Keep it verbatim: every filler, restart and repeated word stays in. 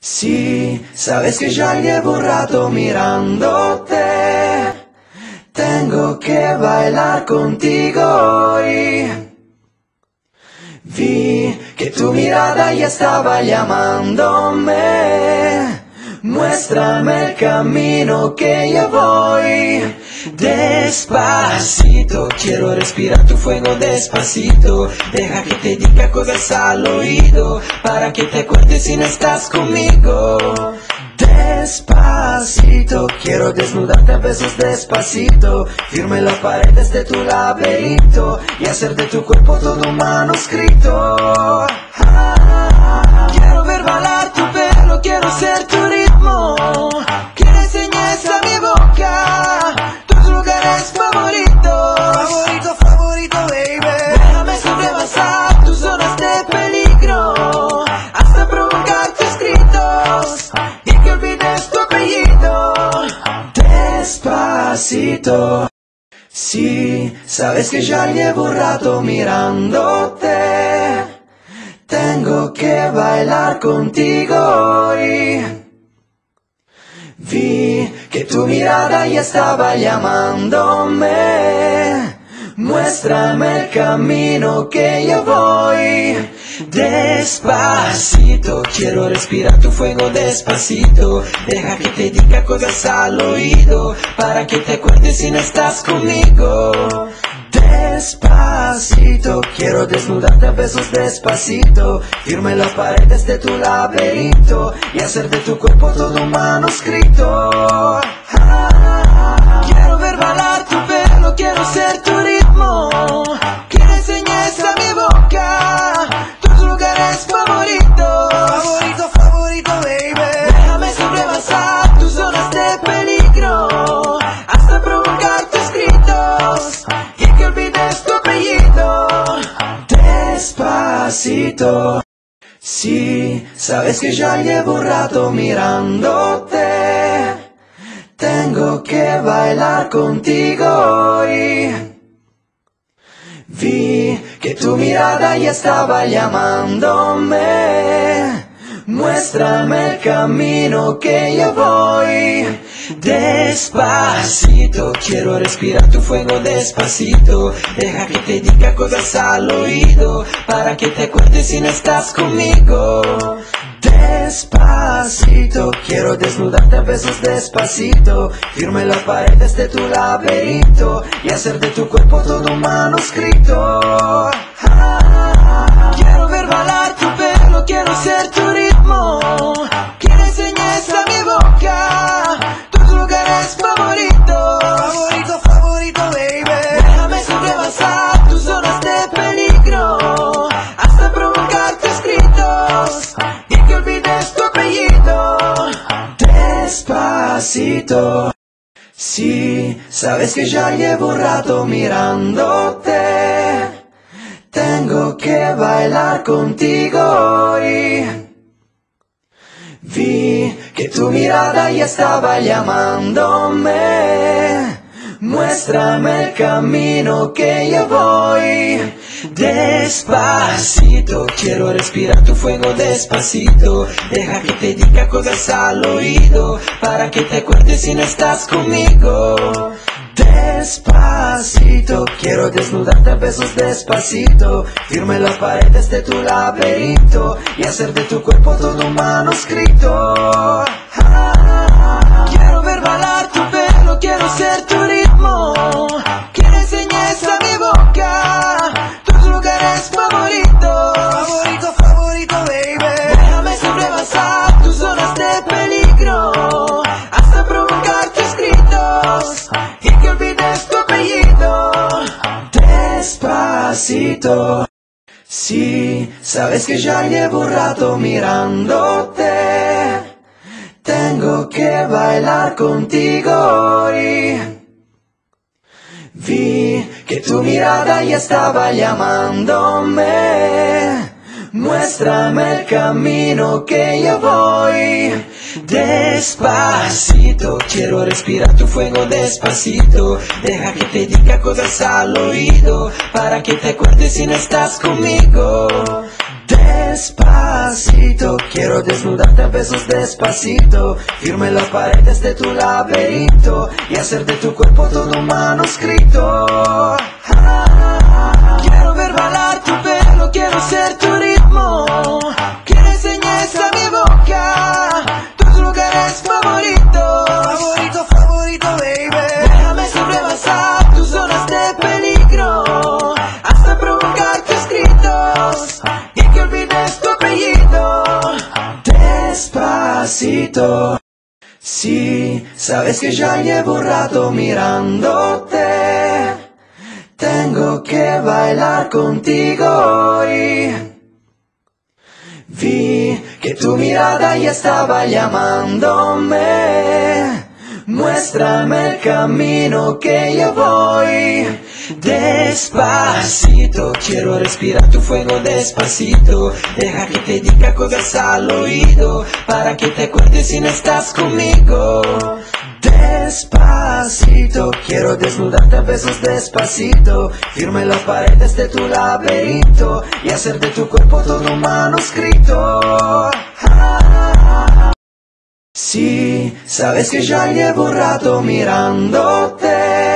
Sí, sabes que ya llevo un rato mirándote. Tengo que bailar contigo hoy. Vi que tu mirada ya estaba llamándome. Muéstrame el camino que yo voy. Despacito, quiero respirar tu fuego despacito. Deja que te diga cosas al oído, para que te acuerdes si no estás conmigo. Despacito, quiero desnudarte a besos despacito. Firme las paredes de tu laberinto y hacer de tu cuerpo todo un manuscrito. Ah, quiero ver bailar tu pelo, quiero ser tu ritmo. Que le enseñes a mi boca tus lugares favoritos. Favorito, favorito, baby. Déjame sobrepasar tus zonas de peligro hasta provocar tus gritos y que olvides tu apellido. Despacito. Sí, sabes que ya llevo un rato mirándote. Tengo que bailar contigo hoy. Vi que tu mirada ya estaba llamándome. Muéstrame el camino que yo voy. Despacito, quiero respirar tu fuego despacito. Deja que te diga cosas al oído, para que te acuerdes si no estás conmigo. Despacito, quiero desnudarte a besos despacito. Firme las paredes de tu laberinto y hacer de tu cuerpo todo un manuscrito. Ah, quiero ver bailar tu pelo, quiero ser tu ritmo. Que le enseñes a mi boca tus lugares favoritos. Favorito, favorito, baby. Déjame sobrepasar tus zonas de peligro hasta provocar tus gritos y que olvides tu apellido. Despacito. Sí, sabes que ya llevo un rato mirándote. Tengo que bailar contigo hoy. Vi que tu mirada ya estaba llamándome. Muéstrame el camino que yo voy. Despacito, quiero respirar tu fuego despacito. Deja que te diga cosas al oído, para que te acuerdes si no estás conmigo. Despacito, quiero desnudarte a besos despacito. Firme las paredes de tu laberinto y hacer de tu cuerpo todo un manuscrito. Ah, quiero ver bailar tu pelo, quiero ser tu ritmo. Que le enseñes a mi boca tus lugares favoritos. Favorito, favorito, baby. Déjame sobrepasar tus zonas de peligro hasta provocar tus gritos y que olvides tu apellido. Despacito. Sí, sabes que ya llevo un rato mirándote. Tengo que bailar contigo hoy. Vi que tu mirada ya estaba llamándome. Muéstrame el camino que yo voy. Despacito, quiero respirar tu fuego despacito. Deja que te diga cosas al oído, para que te acuerdes si no estás conmigo. Despacito, quiero desnudarte a besos despacito. Firme las paredes de tu laberinto y hacer de tu cuerpo todo un manuscrito. Ah, quiero ver bailar tu pelo, quiero ser tu ritmo. Que le enseñes a mi boca tus lugares favoritos. Favorito, favorito, baby. Déjame sobrepasar tus zonas de peligro hasta provocar tus gritos y que olvides tu apellido. Despacito. Sí, sabes que ya llevo un rato mirándote. Tengo que bailar contigo hoy. Vi que tu mirada ya estaba llamándome. Muéstrame el camino que yo voy. Despacito, quiero respirar tu fuego despacito. Deja que te diga cosas al oído, para que te acuerdes si no estás conmigo. Despacito, quiero desnudarte a besos despacito, firme las paredes de tu laberinto y hacer de tu cuerpo todo un manuscrito. Ah, quiero ver bailar tu pelo, quiero ser tu ritmo, que le enseñes a mi boca tus lugares favoritos. Favorito, favorito, baby. Déjame sobrepasar tus zonas de peligro hasta provocar tus gritos y que olvides tu apellido. Despacito, sí, sabes que ya llevo un rato mirándote, tengo que bailar contigo hoy. Vi que tu mirada ya estaba llamándome, muéstrame el camino que yo voy. Despacito, quiero respirar tu fuego despacito, deja que te diga cosas al oído, para que te acuerdes si no estás conmigo. Despacito, quiero desnudarte a besos despacito, firme las paredes de tu laberinto y hacer de tu cuerpo todo un manuscrito. Sí, sabes que ya llevo un rato mirándote,